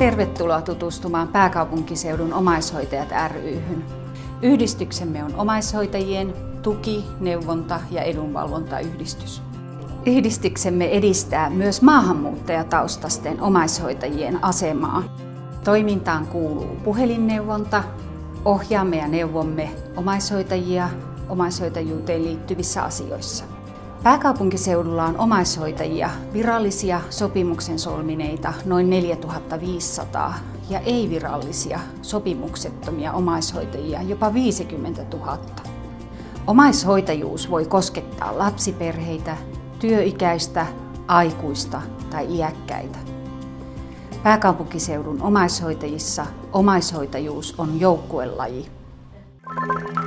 Tervetuloa tutustumaan Pääkaupunkiseudun omaishoitajat ry:hyn. Yhdistyksemme on omaishoitajien tuki-, neuvonta- ja edunvalvontayhdistys. Yhdistyksemme edistää myös maahanmuuttajataustaisten omaishoitajien asemaa. Toimintaan kuuluu puhelinneuvonta, ohjaamme ja neuvomme omaishoitajia omaishoitajuuteen liittyvissä asioissa. Pääkaupunkiseudulla on omaishoitajia, virallisia sopimuksen solmineita noin 4500 ja ei-virallisia sopimuksettomia omaishoitajia jopa 50 000. Omaishoitajuus voi koskettaa lapsiperheitä, työikäistä, aikuista tai iäkkäitä. Pääkaupunkiseudun omaishoitajissa omaishoitajuus on joukkuelaji.